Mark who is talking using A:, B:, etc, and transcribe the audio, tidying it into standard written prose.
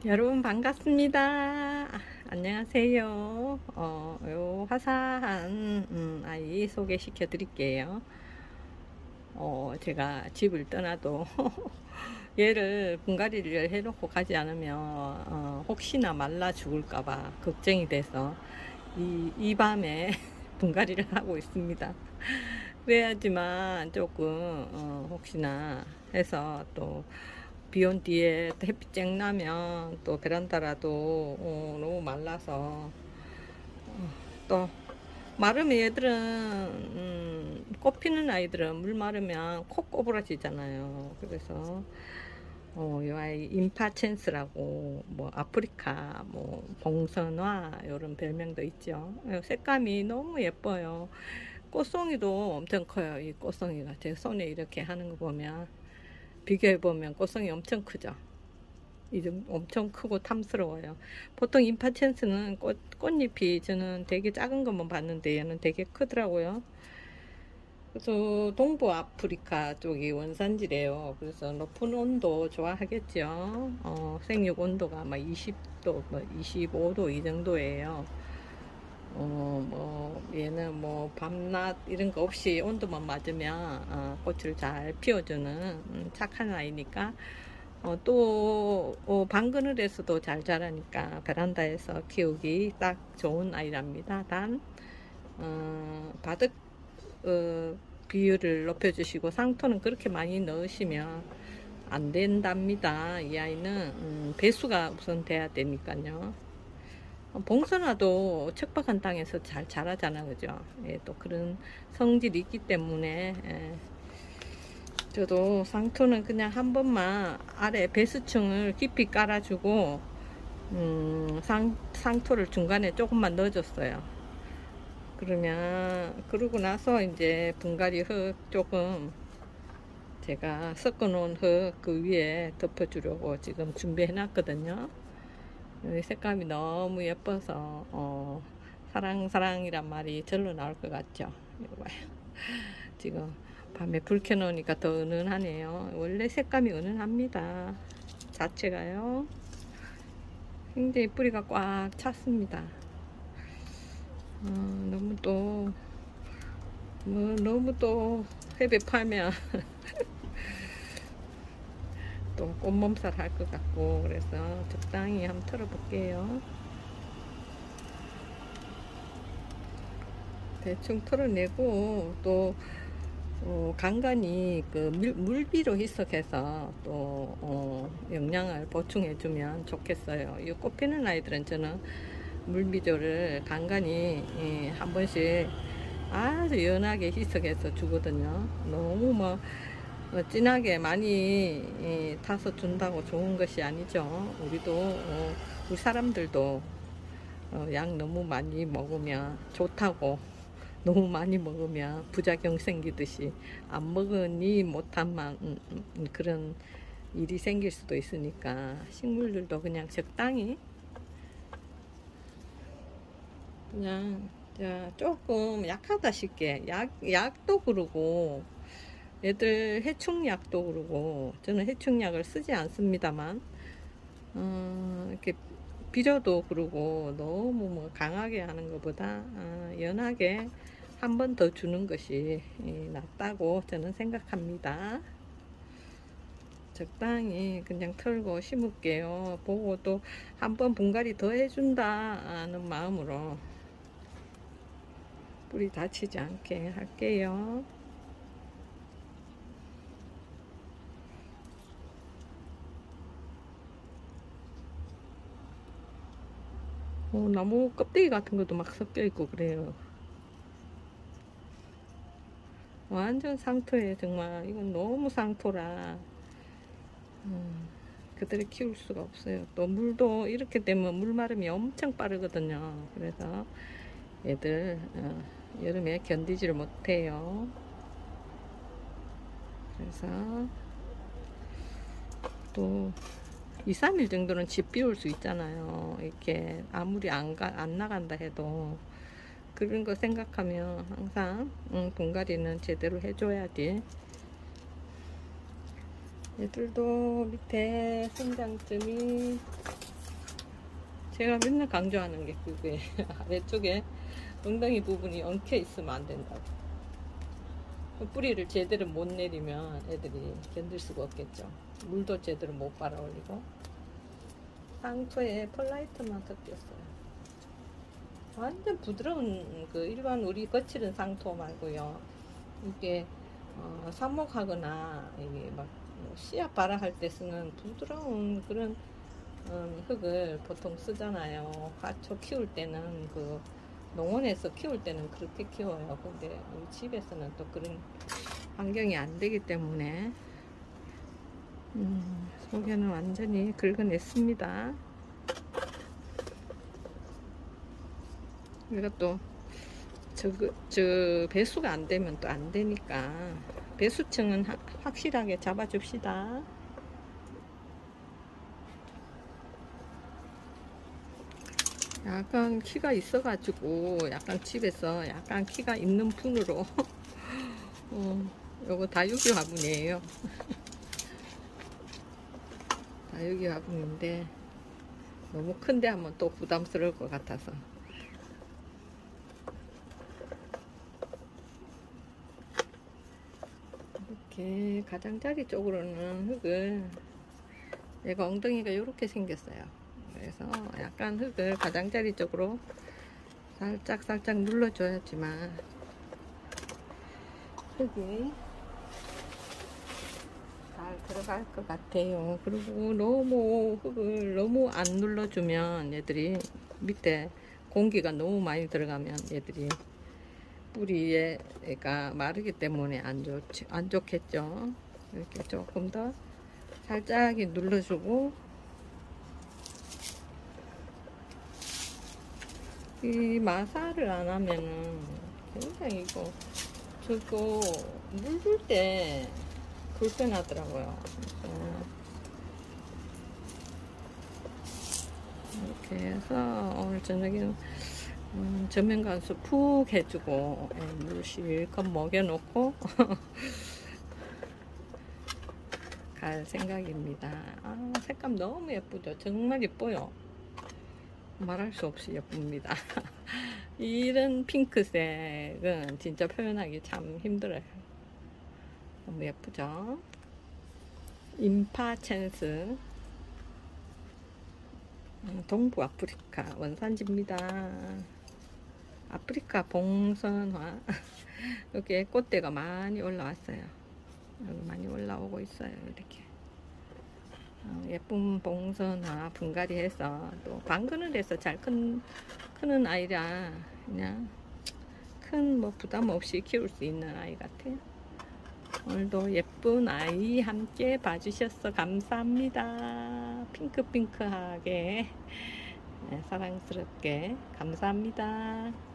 A: 여러분 반갑습니다. 안녕하세요. 요 화사한 아이 소개시켜 드릴게요. 제가 집을 떠나도 얘를 분갈이를 해놓고 가지 않으면 혹시나 말라 죽을까봐 걱정이 돼서 이 밤에 분갈이를 하고 있습니다. 그래야지만 조금 혹시나 해서 또 비 온 뒤에 햇빛 쨍 나면 또 베란다라도 너무 말라서 또 마르면 얘들은 꽃 피는 아이들은 물 마르면 콕 꼬부라지잖아요. 그래서 이 아이 임파첸스라고 뭐 아프리카 뭐 봉선화 이런 별명도 있죠. 색감이 너무 예뻐요. 꽃송이도 엄청 커요. 이 꽃송이가 제 손에 이렇게 하는 거 보면 비교해 보면 꽃송이 엄청 크죠. 이제 엄청 크고 탐스러워요. 보통 임파첸스는 꽃잎이 저는 되게 작은 것만 봤는데 얘는 되게 크더라고요. 그래서 동부 아프리카 쪽이 원산지래요. 그래서 높은 온도 좋아하겠죠. 생육 온도가 아마 20도, 뭐 25도 이 정도예요. 뭐 얘는 뭐 밤낮 이런 거 없이 온도만 맞으면 꽃을 잘 피워주는 착한 아이니까 또 방그늘에서도 잘 자라니까 베란다에서 키우기 딱 좋은 아이랍니다. 단 바득 비율을 높여주시고 상토는 그렇게 많이 넣으시면 안 된답니다. 이 아이는 배수가 우선 돼야 되니까요. 봉선화도 척박한 땅에서 잘 자라잖아, 그죠? 예, 또 그런 성질이 있기 때문에 저도 상토는 그냥 한 번만 아래 배수층을 깊이 깔아주고 상토를 중간에 조금만 넣어줬어요. 그러고 나서 이제 분갈이 흙 조금 제가 섞어 놓은 흙 그 위에 덮어주려고 지금 준비해 놨거든요. 색감이 너무 예뻐서 사랑사랑이란 말이 절로 나올 것 같죠. 이거 봐요. 지금 밤에 불 켜놓으니까 더 은은하네요. 원래 색감이 은은합니다. 자체가요. 굉장히 뿌리가 꽉 찼습니다. 너무 또 회배 파면 또 꽃몸살 할 것 같고 그래서 적당히 한번 털어볼게요. 대충 털어내고 또 간간히 그 물비로 희석해서 또 영양을 보충해주면 좋겠어요. 이 꽃피는 아이들은 저는 물비조를 간간히 한 번씩 아주 연하게 희석해서 주거든요. 너무 뭐 진하게 많이 타서 준다고 좋은 것이 아니죠. 우리 사람들도 약 너무 많이 먹으면 좋다고, 너무 많이 먹으면 부작용 생기듯이 안 먹으니 못한 그런 일이 생길 수도 있으니까 식물들도 그냥 적당히 그냥 조금 약하다 싶게 약도 그러고 애들 해충약도 그러고 저는 해충약을 쓰지 않습니다만 이렇게 비료도 그러고 너무 뭐 강하게 하는 것보다 연하게 한 번 더 주는 것이 낫다고 저는 생각합니다. 적당히 그냥 털고 심을게요. 보고 또 한 번 분갈이 더 해준다는 마음으로 뿌리 다치지 않게 할게요. 나무 껍데기 같은 것도 막 섞여 있고 그래요. 완전 상토에 정말 이건 너무 상토라 그대로 키울 수가 없어요. 또 물도 이렇게 되면 물 마름이 엄청 빠르거든요. 그래서 얘들 여름에 견디지를 못해요. 그래서 또 2, 3일 정도는 집 비울 수 있잖아요. 이렇게 아무리 안 나간다 해도 그런 거 생각하면 항상 분갈이는 제대로 해줘야지. 얘들도 밑에 성장점이 제가 맨날 강조하는 게 그게 아래쪽에 엉덩이 부분이 엉켜 있으면 안 된다고. 뿌리를 제대로 못 내리면 애들이 견딜 수가 없겠죠. 물도 제대로 못 빨아 올리고. 상토에 펄라이트만 섞였어요. 완전 부드러운 그 일반 우리 거칠은 상토 말고요. 이게 삽목하거나 이게 막 씨앗 발화할 때 쓰는 부드러운 그런 흙을 보통 쓰잖아요. 화초 키울 때는 그 농원에서 키울 때는 그렇게 키워요. 근데 우리 집에서는 또 그런 환경이 안 되기 때문에 속에는 완전히 긁어냈습니다. 이것도 저 배수가 안 되면 또 안 되니까 배수층은 확실하게 잡아줍시다. 약간 키가 있어가지고 약간 집에서 약간 키가 있는 분으로 요거 다육이 화분이에요. 다육이 화분인데 너무 큰데 하면 또 부담스러울 것 같아서 이렇게 가장자리 쪽으로는 흙을, 얘가 엉덩이가 이렇게 생겼어요. 그래서 약간 흙을 가장자리 쪽으로 살짝 눌러줘야지만 흙이 잘 들어갈 것 같아요. 그리고 너무 흙을 너무 안 눌러주면 얘들이 밑에 공기가 너무 많이 들어가면 얘들이 뿌리가 마르기 때문에 안 좋겠죠. 이렇게 조금 더 살짝 눌러주고, 이 마사를 안 하면은 굉장히 저거 물줄 때 불편하더라고요. 이렇게 해서 오늘 저녁에는 저면 간수 푹 해주고 물 실컷 먹여놓고 갈 생각입니다. 색감 너무 예쁘죠? 정말 예뻐요. 말할 수 없이 예쁩니다. 이런 핑크색은 진짜 표현하기 참 힘들어요. 너무 예쁘죠? 임파첸스 동부 아프리카 원산지입니다. 아프리카 봉선화 여기에 꽃대가 많이 올라왔어요. 여기 많이 올라오고 있어요. 이렇게 예쁜 봉선화 분갈이 해서 또 방근을 해서 잘 크는 아이라 그냥 큰 뭐 부담 없이 키울 수 있는 아이 같아요. 오늘도 예쁜 아이 함께 봐주셔서 감사합니다. 핑크핑크하게 사랑스럽게 감사합니다.